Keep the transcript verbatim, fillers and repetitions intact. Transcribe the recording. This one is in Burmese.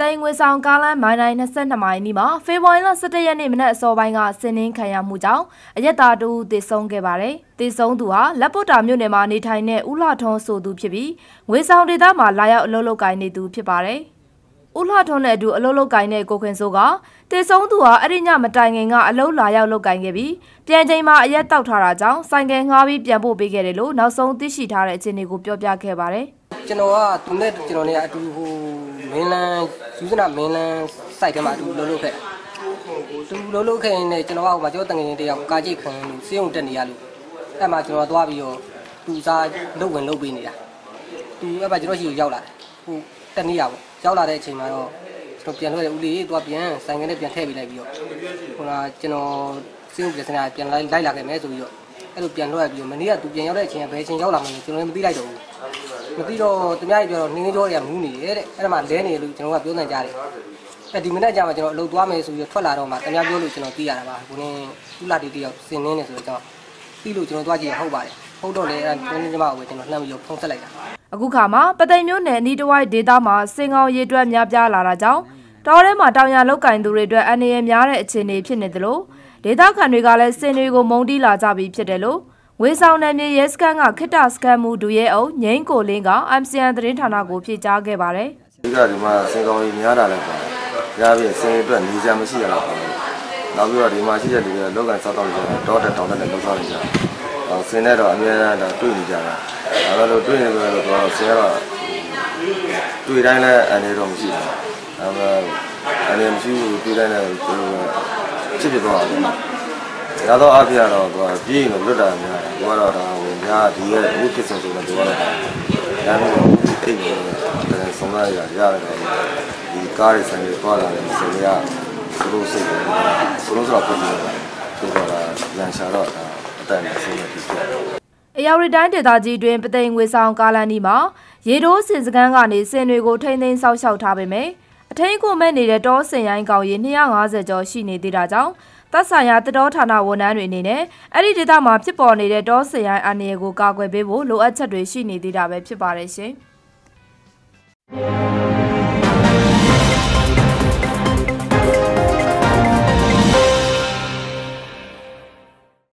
တိုင်ငွေဆောင်ကားလမ်းမိုင်းတိုင်း၂၂မိုင်နီမှာဖေဖော်ဝါရီလ၁၁ရက်နေ့မနက်အစောပိုင်းကဆင်းနှင်းခံရမှုကြောင့်အရက်သားတူသေဆုံးခဲ့ပါတယ်။သေဆုံးသူဟာလက်ပုတ်တာမြို့နယ်မှာနေထိုင်တဲ့ဦးလှထွန်းဆိုသူဖြစ်ပြီးငွေဆောင်ဒေသမှာလာရောက်အလုပ်လုပ်ကိုင်နေသူဖြစ်ပါတယ်။ဦးလှထွန်းနဲ့အတူအလုပ်လုပ်ကိုင်တဲ့ကိုခွင်စိုးကသေဆုံးသူဟာအဲ့ဒီညမတိုင်ခင်ကအလုပ်လာရောက်လုပ်ကိုင်ခဲ့ပြီးပြန်ချိန်မှာအရက်တောက်ထားတာကြောင့်ဆိုင်ကယ်ငှားပြီးပြန်ပို့ပေးခဲ့တယ်လို့နောက်ဆုံးသိရှိထားတဲ့အခြေအနေကိုပြောပြခဲ့ပါတယ်။ကျွန်တော်ကသူနဲ့ကျွန်တော်နဲ့အတူဟိုမင်းလန်းယူစနာမင်းလန်းစိုက်ထဲမှာအတူလှုပ်လှုပ်ခဲ့သူလှုပ်လှုပ်ခဲ့နေကျွန်တော်ကဟိုမှာကျွန်တော်တငယ်ချင်းတယောက်ကာကြိတ်ခံလို့စေးုံတက်နေရလို့အဲ့မှာကျွန်တော်သွားပြီးတော့သူစားလှုပ်ဝင်လှုပ်ပေးနေတာသူအဲ့မှာကျွန်တော်ရှိကိုရောက်လာတယ်ဟိုတက်နေရပေါ့ရောက်လာတဲ့အချိန်မှာတော့ကျွန်တော်ပြန်လွှဲတယ်ဦးလေးသွားပြန်ဆိုင်ကနေပြန်ထည့်ပေးလိုက်ပြီးတော့ဟိုကကျွန်တော်စေးုံပြန်စနာပြန်လိုက်လိုက်လာခဲ့မယ်ဆိုပြီးတော့အဲ့လိုပြန်လွှဲပြီးတော့မနေ့ကသူပြန်ရောက်တဲ့အချိန်ကဘယ်အချိန်ရောက်လာမှန်းကျွန်တော်လည်းမသိလိုက်တော့ဘူးမသိတော့သူများကြီးပြောတော့နှင်းကြောတွေကမူးနေတယ်တဲ့အဲ့ဒါမှလဲနေလို့ကျွန်တော်ကပြောနေကြတယ်အဲ့ဒီမနေ့ကျမှကျွန်တော်အလုပ်သွားမယ်ဆိုပြီးထွက်လာတော့မှသူများပြောလို့ကျွန်တော်သိရတာပါကိုနေသူ့လာတီတယောက်စင်နေနေဆိုတော့ပြီးလို့ကျွန်တော်သွားကြည့်ဟုတ်ပါတယ်ဟုတ်တော့လေအဲ့ဒါကိုနေကျမကိုပဲကျွန်တော်လှမ်းပြီးဖုန်းဆက်လိုက်တာအခုခါမှာပသိမ်မြို့နယ်အနီးတစ်ဝိုက်ဒေသမှာစင်ကောင်ရေတွက်များပြားလာတာကြောင့်တောထဲမှာတောင်ရလောက်ကင်သူတွေအတွက်အနေရများတဲ့အခြေအနေဖြစ်နေသလိုဒေသခံတွေကလည်းစင်တွေကိုမုံတီးလာကြပြီးဖြစ်တယ်လို့ဝေဆောင်နယ်မြေရဲစခန်းကခိတ္တစခန်းမှုဒူရဲအုပ်ငိမ့်ကိုလင်းက အမ်စီအန် သတင်းဌာနကိုဖြေကြားခဲ့ပါတယ်။ဒီကဒီမှာစင်ကောင်ကြီးများတာလည်းပါတယ်။ရပြီစင်အတွက်နေကြမရှိရတော့ဘူး။နောက်ပြီးတော့ဒီမှာရှိတဲ့လူတွေလောက်ကင်စောက်တော့ကြတယ်တောတက်တောင်တက်နဲ့လောက်စားနေကြတယ်။အော်စင်နဲ့တော့အများအားတွေ့နေကြတာ။ဒါတော့တွေ့နေကြတော့တော့စင်ကတော့တွေ့တိုင်းလည်းအနေတော့မရှိဘူး။ဒါပေမဲ့အနေမရှိဘူးတွေ့တိုင်းလည်းချစ်ဖြစ်သွားတယ်။ဒါတော့အပြရတော့သူကပြင်းလို့လွတ်တာများတယ်။သူကတော့ဒါဟိုများဒီရဲ့အခုဖြစ်ဆုံးဆိုတော့သူကတော့ဒါမျိုးအိတ်နေတယ်ဆုံးမရရတယ်ဒီကားရဲ့ဆိုင်တွေသွားလာတယ်ဆိုတော့သူတို့စိတ်တယ်သူတို့ဆိုတော့ဖြစ်နေတာသူကလန်ရှာတော့အတန်နဲ့ဆုံးမဖြစ်တယ်အရာရီတိုင်းဒေသကြီးတွင်ပသိမ်ငွေဆောင်ကားလမ်းဒီမှာရေတိုးစင်စကန်ကနေစင်တွေကိုထိမ့်သိမ်းဆောက်ရှောက်ထားပေမယ့်အထိန်ကိုမဲ့နေတဲ့တောစင်ရိုင်းကောင်ရေ၂၅၀ကျော်ရှိနေသေးတာကြောင့်သက်ဆိုင်ရာတတော်ဌာနဝန်ထမ်းတွေအနေနဲ့အဲ့ဒီဒေသမှာဖြစ်ပေါ်နေတဲ့တောစင်ရိုင်းအန္တရာယ်ကိုကာကွယ်ပေးဖို့လိုအပ်ချက်တွေရှိနေသေးတာပဲဖြစ်ပါတယ်ရှင်။